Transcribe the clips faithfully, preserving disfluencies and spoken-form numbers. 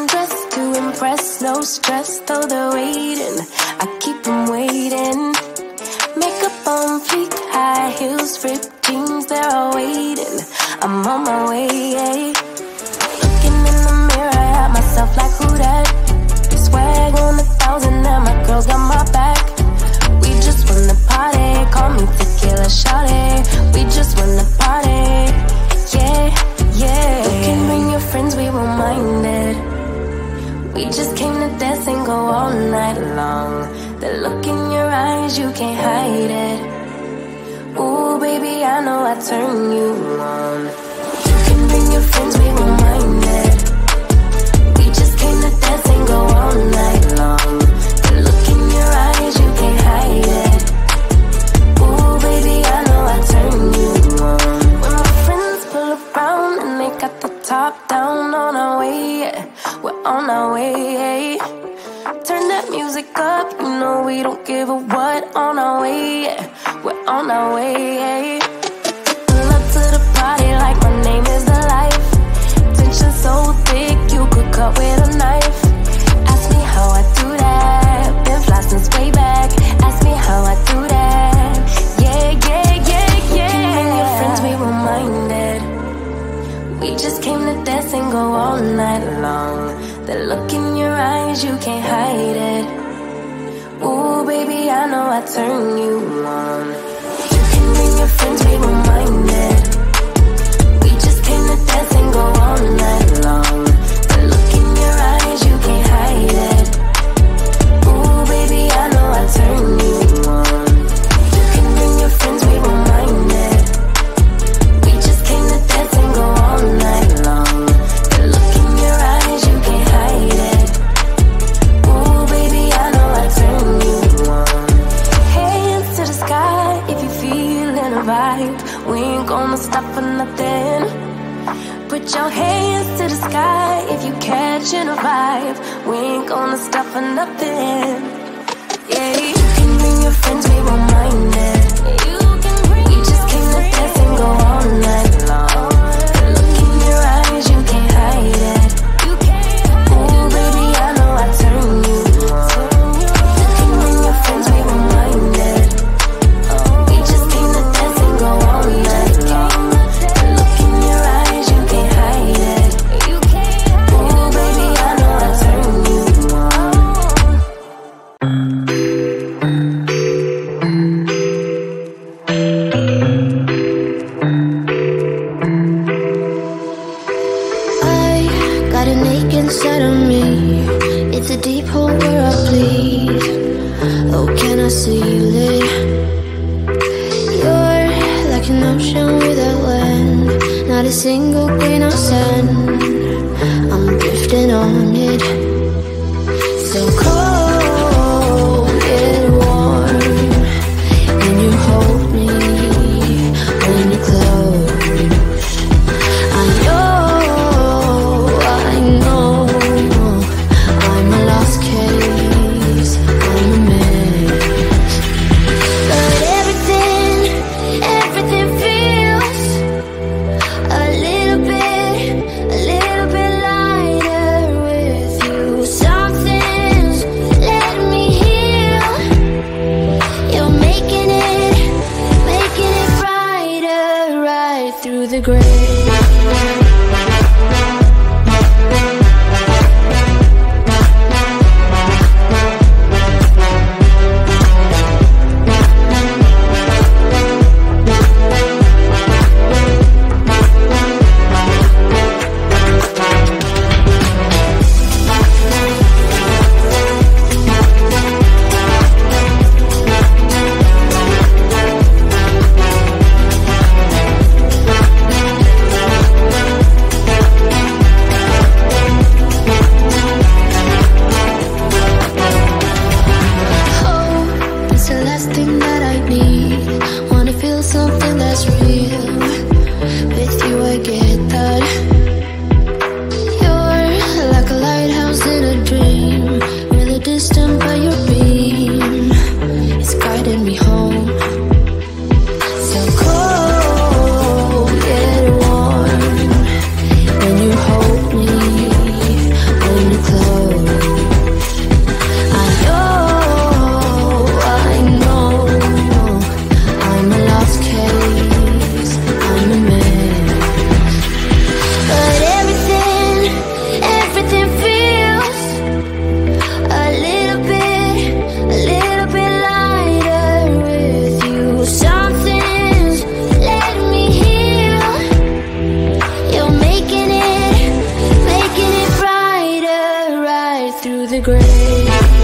dressed to impress, no stress, though they're waiting. I keep them waiting. Makeup on fleek, high heels, ripped jeans, they're all waiting. I'm on my way. Looking in the mirror at myself like who that? Swag on a thousand and my girls got my back. We just wanna party, call me tequila shawty. We just wanna party, yeah, yeah. You can bring your friends, we won't mind it. We just came to dance and go all night long. The look in your eyes, you can't hide it. Ooh, baby, I know I turn you on. You can bring your friends, we won't mind it. We just came to dance and go all night long. The look in your eyes, you can't hide it. Ooh, baby, I know I turn you on. When my friends pull around and they got the top down, on our way, yeah. We're on our way. Turn that music up, you know we don't give a what. On our way, yeah. We're on our way. Pull up to the party like my name is the life. Tension so thick, you could cut with a knife. Ask me how I do that. Been fly since way back. Ask me how I do that. Yeah, yeah, yeah, yeah. You and your friends, we won't mind it. We just came to dance and go all night long. The look in your eyes, you can't hide it. Ooh, baby, I know I turn you on. You can bring your friends, we won't mind it. We just came to dance and go all night long. The look in your eyes, you can't hide it. Ooh, baby, I know I turn you on. You can bring your friends, we won't mind it. We just came to dance and go all night long. The look in your eyes, you can't hide it. Ooh, baby, I know I turn you on. Hands to the sky if you feelin' a vibe. We ain't gonna stop for nothing. Put your hands to the sky if you catchin' a vibe. We ain't gonna stop for nothing. Yeah, you can bring your friends, we won't mind it. You can bring we just came to dance and go all night long. The look in your eyes, you can't hide it. You can't hide Ooh, baby, I know I turn you on. You can bring your friends, we won't mind it. We just came to dance and go all night long. The look in your eyes, you can't hide it. You can't hide Ooh, baby, I know I turn you on. I got an ache inside of me. It's a deep hole where I bleed. Oh, can I see you lit? You're like an ocean without land. Not a single grain of sand. I'm drifting on it. So cold, get warm. When you hold me, when you close. I know, I know, I'm a lost case, I'm a mess. But everything, everything feels a little bit, a little bit lighter with you. Something's through the grave.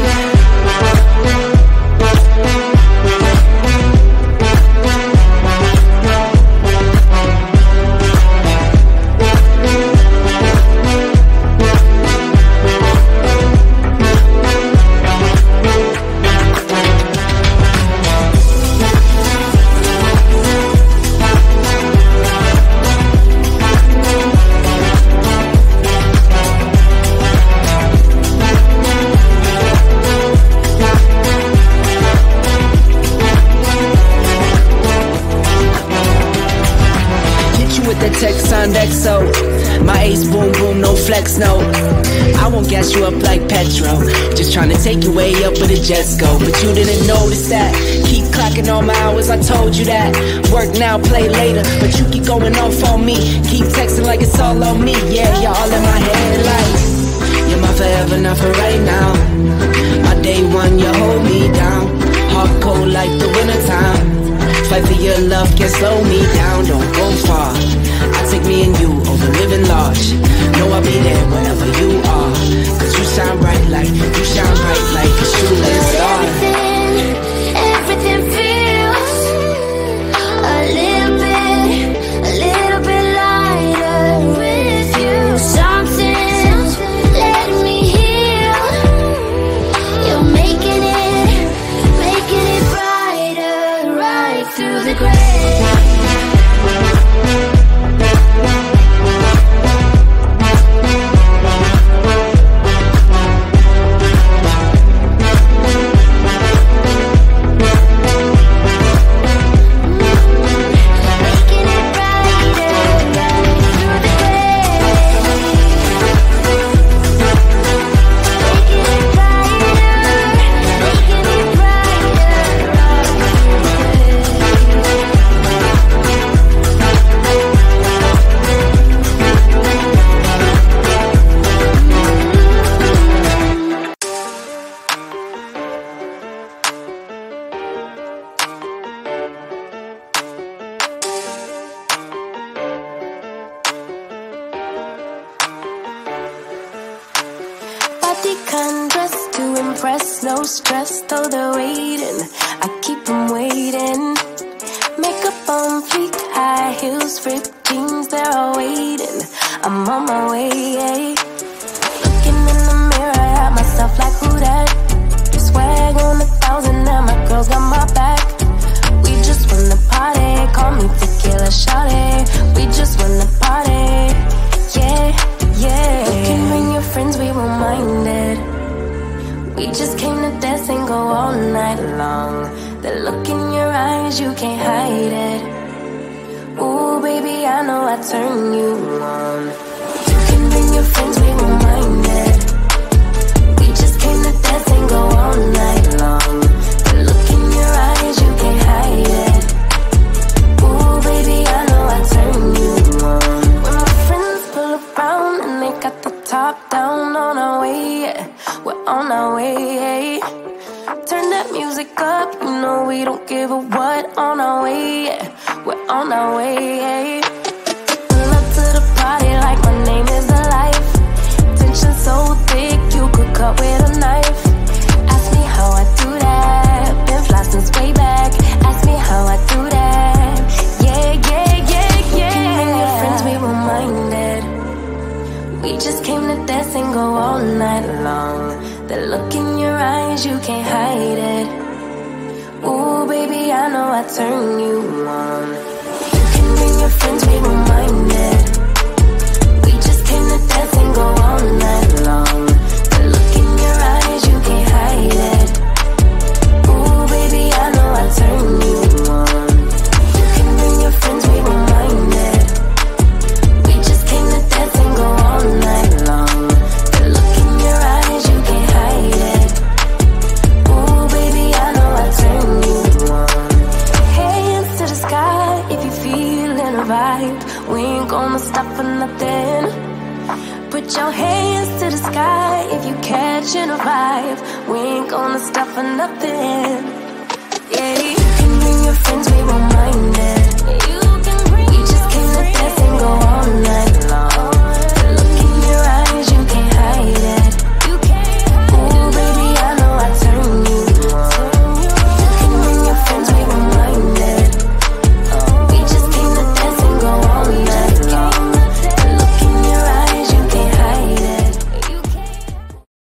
X O, my ace boom boom, no flex, no. I won't gas you up like petrol, just trying to take your way up where the jets go. But you didn't notice that. Keep clocking all my hours, I told you that. Work now, play later, but you keep going off on me. Keep texting like it's all on me. Yeah, you're all in my head like you're my forever, not for right now. My day one, you hold me down. Hard cold like the wintertime. Fight for your love, can't slow me down. Don't go far. I take me and you over living large. Know I'll be there wherever you are. Cause you shine bright like, you shine bright like a shooting star. Everything, everything feels a little bit, a little bit lighter with you. Something's letting me heal. You're making it, making it brighter, right through the grave. Undressed to impress, no stress, though they're waiting. I keep them waiting. Makeup on fleek, high heels, ripped jeans, they're all waiting. I'm on my way. Looking in the mirror at myself like who that? Swag on a thousand and my girls got my back. We just wanna party, call me tequila shawty. We just wanna party, yeah, yeah. You can bring your friends, we won't mind it. We just came to dance and go all night long. The look in your eyes, you can't hide it. Ooh, baby, I know I turn you on. You can bring your friends, we won't mind it. We just came to dance and go all night long. The look in your eyes, you can't hide it. Ooh, baby, I know I turn you on. When my friends pull around and they got the top down, on our way, yeah. We're on our way. Turn that music up, you know we don't give a what. On our way, yeah. We're on our way. Pull up to the party like my name is alive. Tension so thick, you could cut with a knife. Ask me how I do that. Been fly since way back. Ask me how I do that. Yeah, yeah, yeah, yeah. You and your friends, we won't mind it. We just came to dance and go all night long. The look in your eyes, you can't hide it. Ooh, baby, I know I turn you on. You can bring your friends, we won't mind it. We just came to dance and go all night long. The look in your eyes, you can't hide it. Ooh, baby, I know I turn you on. You can bring your friends, we won't mind it. We just came to dance and go all night long. The look in your eyes, you can't hide it. Ooh, baby, I know I turn you on. Hands to the sky if you feeling a vibe. We ain't gonna stop for nothing. Put your hands to the sky if you catching a vibe. We ain't gonna stop for nothing. Yeah, you can bring your friends, we won't mind it.